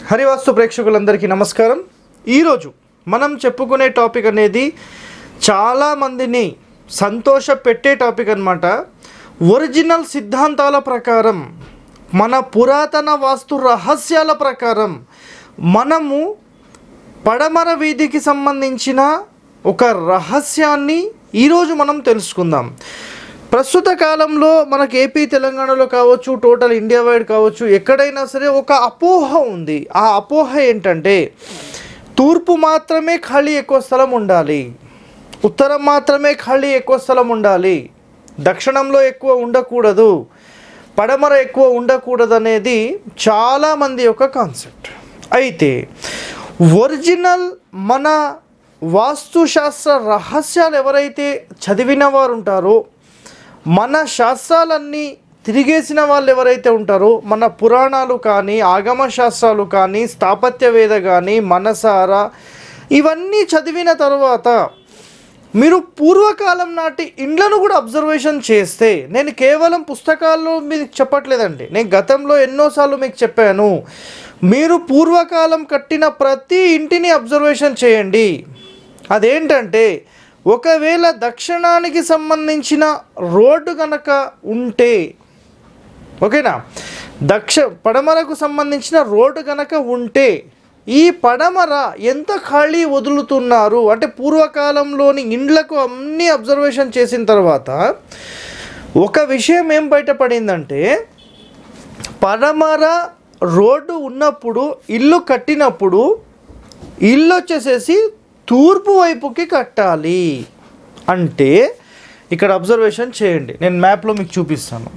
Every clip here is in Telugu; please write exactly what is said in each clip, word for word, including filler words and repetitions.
హరివాస్తు ప్రేక్షకులందరికీ నమస్కారం. ఈరోజు మనం చెప్పుకునే టాపిక్ అనేది చాలా మందిని సంతోష పెట్టే టాపిక్ అన్నమాట. ఒరిజినల్ సిద్ధాంతాల ప్రకారం, మన పురాతన వాస్తు రహస్యాల ప్రకారం మనము పడమర వీధికి సంబంధించిన ఒక రహస్యాన్ని ఈరోజు మనం తెలుసుకుందాం. ప్రస్తుత కాలంలో మనకు ఏపీ తెలంగాణలో కావచ్చు, టోటల్ ఇండియా వైడ్ కావచ్చు, ఎక్కడైనా సరే ఒక అపోహ ఉంది. ఆ అపోహ ఏంటంటే తూర్పు మాత్రమే ఖాళీ ఎక్కువ స్థలం ఉండాలి, ఉత్తరం మాత్రమే ఖాళీ ఎక్కువ స్థలం ఉండాలి, దక్షిణంలో ఎక్కువ ఉండకూడదు, పడమర ఎక్కువ ఉండకూడదు అనేది చాలామంది యొక్క కాన్సెప్ట్. అయితే ఒరిజినల్ మన వాస్తుశాస్త్ర రహస్యాలు ఎవరైతే చదివిన వారు ఉంటారో, మన శాస్త్రాలన్నీ తిరిగేసిన వాళ్ళు ఎవరైతే ఉంటారో, మన పురాణాలు కానీ, ఆగమ శాస్త్రాలు కానీ, స్థాపత్య వేద కానీ, మనసార ఇవన్నీ చదివిన తర్వాత మీరు పూర్వకాలం నాటి ఇండ్లను కూడా అబ్జర్వేషన్ చేస్తే, నేను కేవలం పుస్తకాల్లో మీకు చెప్పట్లేదండి, నేను గతంలో ఎన్నోసార్లు మీకు చెప్పాను, మీరు పూర్వకాలం కట్టిన ప్రతి ఇంటిని అబ్జర్వేషన్ చేయండి. అదేంటంటే ఒకవేళ దక్షిణానికి సంబంధించిన రోడ్డు కనుక ఉంటే, ఓకేనా, దక్ష పడమరకు సంబంధించిన రోడ్డు కనుక ఉంటే ఈ పడమర ఎంత ఖాళీ వదులుతున్నారు అంటే పూర్వకాలంలోని ఇండ్లకు అన్నీ అబ్జర్వేషన్ చేసిన తర్వాత ఒక విషయం ఏం బయటపడిందంటే, పడమర రోడ్డు ఉన్నప్పుడు ఇల్లు కట్టినప్పుడు ఇల్లు వచ్చేసేసి తూర్పు వైపుకి కట్టాలి. అంటే ఇక్కడ అబ్జర్వేషన్ చేయండి, నేను మ్యాప్లో మీకు చూపిస్తాను.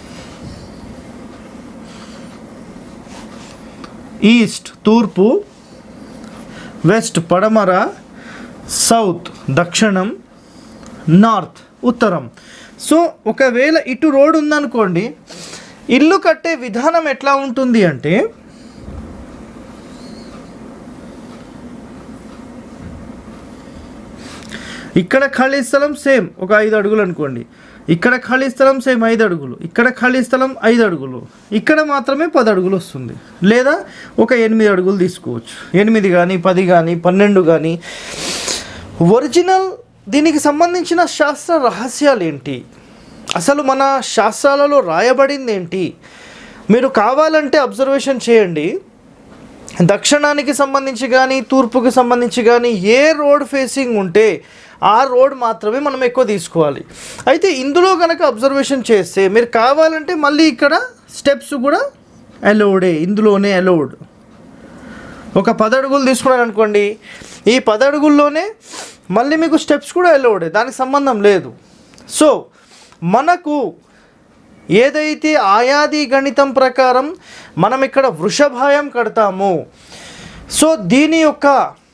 ఈస్ట్ తూర్పు, వెస్ట్ పడమర, సౌత్ దక్షిణం, నార్త్ ఉత్తరం. సో ఒకవేళ ఇటు రోడ్ ఉందనుకోండి, ఇల్లు కట్టే విధానం ఎట్లా ఉంటుంది అంటే, ఇక్కడ ఖాళీ స్థలం సేమ్ ఒక ఐదు అడుగులు అనుకోండి, ఇక్కడ ఖాళీ స్థలం సేమ్ ఐదు అడుగులు, ఇక్కడ ఖాళీ స్థలం ఐదు అడుగులు, ఇక్కడ మాత్రమే పది అడుగులు వస్తుంది, లేదా ఒక ఎనిమిది అడుగులు తీసుకోవచ్చు, ఎనిమిది కానీ పది కానీ పన్నెండు కానీ. ఒరిజినల్ దీనికి సంబంధించిన శాస్త్ర రహస్యాలు ఏంటి, అసలు మన శాస్త్రాలలో రాయబడింది ఏంటి, మీరు కావాలంటే అబ్జర్వేషన్ చేయండి. దక్షిణానికి సంబంధించి కానీ, తూర్పుకి సంబంధించి కానీ ఏ రోడ్ ఫేసింగ్ ఉంటే ఆ రోడ్ మాత్రమే మనం ఎక్కువ తీసుకోవాలి. అయితే ఇందులో కనుక అబ్జర్వేషన్ చేస్తే మీరు కావాలంటే మళ్ళీ ఇక్కడ స్టెప్స్ కూడా అలౌడే, ఇందులోనే అలౌడ్. ఒక పది అడుగులు తీసుకున్నారనుకోండి, ఈ పది అడుగుల్లోనే మళ్ళీ మీకు స్టెప్స్ కూడా అలౌడే, దానికి సంబంధం లేదు. సో మనకు ఏదైతే ఆయాది గణితం ప్రకారం మనం ఇక్కడ వృషభాయం కడతామో, సో దీని యొక్క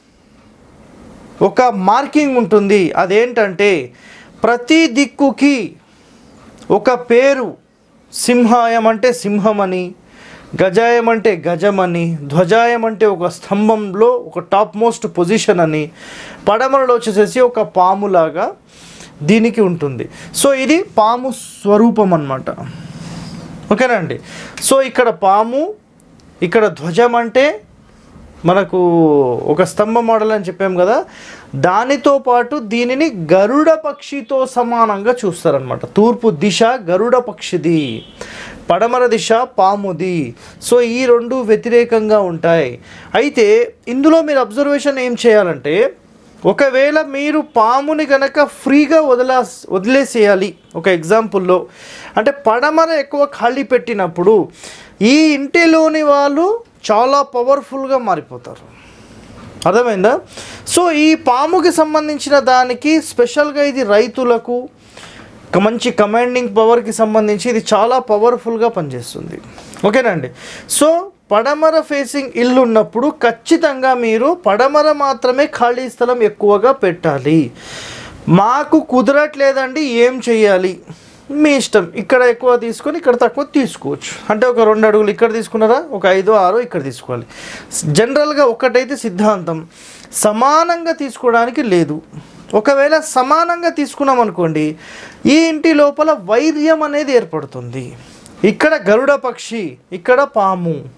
ఒక మార్కింగ్ ఉంటుంది. అదేంటంటే ప్రతి దిక్కుకి ఒక పేరు, సింహాయం అంటే సింహమని, గజాయం అంటే గజమని, ధ్వజాయం అంటే ఒక స్తంభంలో ఒక టాప్ మోస్ట్ పొజిషన్ అని, పడమరలో వచ్చేసేసి ఒక పాములాగా దీనికి ఉంటుంది. సో ఇది పాము స్వరూపం అన్నమాట, ఓకేనా అండి. సో ఇక్కడ పాము, ఇక్కడ ధ్వజం అంటే మనకు ఒక స్తంభ మోడల్ అని చెప్పాం కదా, దానితో పాటు దీనిని గరుడ పక్షితో సమానంగా చూస్తారనమాట. తూర్పు దిశ గరుడ పక్షిది, పడమర దిశ పాముది. సో ఈ రెండు వ్యతిరేకంగా ఉంటాయి. అయితే ఇందులో మీరు అబ్జర్వేషన్ ఏం చేయాలంటే, ఒకవేళ మీరు పాముని కనుక ఫ్రీగా వదిలా వదిలేసేయాలి ఒక ఎగ్జాంపుల్లో, అంటే పడమర ఎక్కువ ఖాళీ పెట్టినప్పుడు ఈ ఇంటిలోని వాళ్ళు చాలా పవర్ఫుల్గా మారిపోతారు, అర్థమైందా. సో ఈ పాముకి సంబంధించిన దానికి స్పెషల్గా ఇది రైతులకు మంచి కమాండింగ్ పవర్కి సంబంధించి ఇది చాలా పవర్ఫుల్గా పనిచేస్తుంది, ఓకేనా అండి. సో పడమర ఫేసింగ్ ఇల్లు ఉన్నప్పుడు ఖచ్చితంగా మీరు పడమర మాత్రమే ఖాళీ స్థలం ఎక్కువగా పెట్టాలి. మాకు కుదరట్లేదండి, ఏం చేయాలి, మీ ఇష్టం, ఇక్కడ ఎక్కువ తీసుకొని ఇక్కడ తక్కువ తీసుకోవచ్చు. అంటే ఒక రెండు అడుగులు ఇక్కడ తీసుకున్నారా, ఒక ఐదో ఆరో ఇక్కడ తీసుకోవాలి. జనరల్గా ఒకటైతే సిద్ధాంతం, సమానంగా తీసుకోవడానికి లేదు. ఒకవేళ సమానంగా తీసుకున్నాం అనుకోండి, ఈ ఇంటి లోపల వైర్యం అనేది ఏర్పడుతుంది. ఇక్కడ గరుడ పక్షి, ఇక్కడ పాము,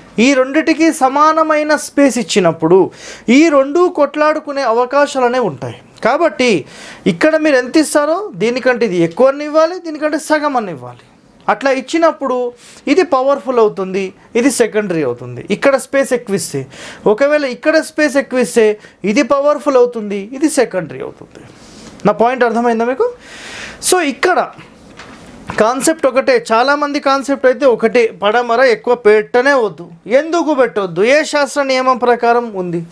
ఈ రెండిటికి సమానమైన స్పేస్ ఇచ్చినప్పుడు ఈ రెండు కొట్లాడుకునే అవకాశాలనే ఉంటాయి. కాబట్టి ఇక్కడ మీరు ఎంత ఇస్తారో దీనికంటే ఇది ఎక్కువ అని ఇవ్వాలి, దీనికంటే సగం అని ఇవ్వాలి. అట్లా ఇచ్చినప్పుడు ఇది పవర్ఫుల్ అవుతుంది, ఇది సెకండరీ అవుతుంది. ఇక్కడ స్పేస్ ఎక్కువ ఇస్తే, ఒకవేళ ఇక్కడ స్పేస్ ఎక్కువ ఇస్తే ఇది పవర్ఫుల్ అవుతుంది, ఇది సెకండరీ అవుతుంది. నా పాయింట్ అర్థమైందా మీకు? సో ఇక్కడ కాన్సెప్ట్ ఒకటే, చాలామంది కాన్సెప్ట్ అయితే ఒకటే, పడమర ఎక్కువ పెట్టనే వద్దు. ఎందుకు పెట్టవద్దు? ఏ శాస్త్ర నియమం ప్రకారం ఉంది?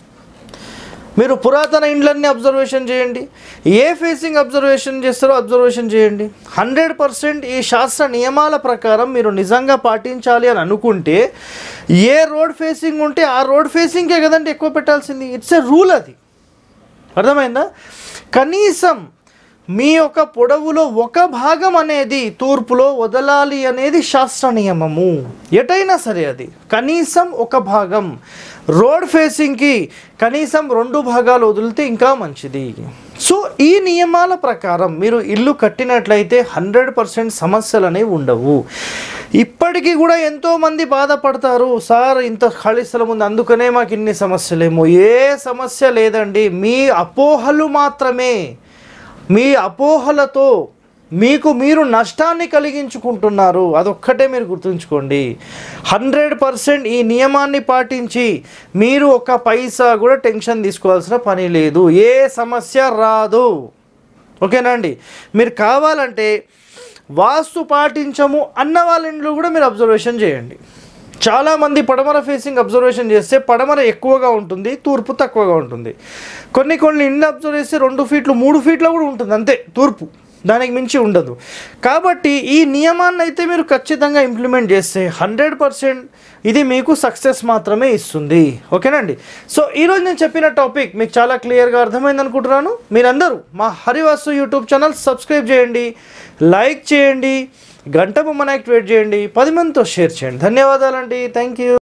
మీరు పురాతన ఇండ్లన్నీ అబ్జర్వేషన్ చేయండి, ఏ ఫేసింగ్ అబ్జర్వేషన్ చేస్తారో అబ్జర్వేషన్ చేయండి. హండ్రెడ్ పర్సెంట్ ఈ శాస్త్ర నియమాల ప్రకారం మీరు నిజంగా పాటించాలి అని అనుకుంటే ఏ రోడ్ ఫేసింగ్ ఉంటే ఆ రోడ్ ఫేసింగ్కే కదండి ఎక్కువ పెట్టాల్సింది. ఇట్స్ ఎ రూల్, అది అర్థమైందా? కనీసం మీ యొక్క పొడవులో ఒక భాగం అనేది తూర్పులో వదలాలి అనేది శాస్త్ర నియమము. ఎటైనా సరే అది కనీసం ఒక భాగం, రోడ్ ఫేసింగ్కి కనీసం రెండు భాగాలు వదిలితే ఇంకా మంచిది. సో ఈ నియమాల ప్రకారం మీరు ఇల్లు కట్టినట్లయితే హండ్రెడ్ పర్సెంట్ సమస్యలు అనేవి ఉండవు. ఇప్పటికీ కూడా ఎంతోమంది బాధపడతారు, సార్ ఇంత ఖాళీ స్థలం ఉంది అందుకనే మాకు ఇన్ని సమస్యలేమో. ఏ సమస్య లేదండి, మీ అపోహలు మాత్రమే. మీ అపోహలతో మీకు మీరు నష్టాన్ని కలిగించుకుంటున్నారు, అదొక్కటే మీరు గుర్తుంచుకోండి. హండ్రెడ్ పర్సెంట్ ఈ నియమాన్ని పాటించి మీరు ఒక పైసా కూడా టెన్షన్ తీసుకోవాల్సిన పని లేదు, ఏ సమస్య రాదు. ఓకేనా అండి? మీరు కావాలంటే వాస్తు పాటించము అన్న వాళ్ళ ఇంట్లో కూడా మీరు అబ్జర్వేషన్ చేయండి. చాలామంది పడమర ఫేసింగ్ అబ్జర్వేషన్ చేస్తే పడమర ఎక్కువగా ఉంటుంది, తూర్పు తక్కువగా ఉంటుంది. కొన్ని కొన్ని ఇండ్లు అబ్జర్వ్ చేస్తే రెండు ఫీట్లు మూడు ఫీట్లో కూడా ఉంటుంది అంతే తూర్పు, దానికి మించి ఉండదు. కాబట్టి ఈ నియమాన్ని అయితే మీరు ఖచ్చితంగా ఇంప్లిమెంట్ చేస్తే హండ్రెడ్ పర్సెంట్ ఇది మీకు సక్సెస్ మాత్రమే ఇస్తుంది. ఓకేనండి? సో ఈరోజు నేను చెప్పిన టాపిక్ మీకు చాలా క్లియర్గా అర్థమైంది అనుకుంటున్నాను. మీరందరూ మా హరివాస్తు యూట్యూబ్ ఛానల్ సబ్స్క్రైబ్ చేయండి, లైక్ చేయండి, గంట బొమ్మను యాక్టివేట్ చేయండి, పది మందితో షేర్ చేయండి. ధన్యవాదాలండి. Thank you.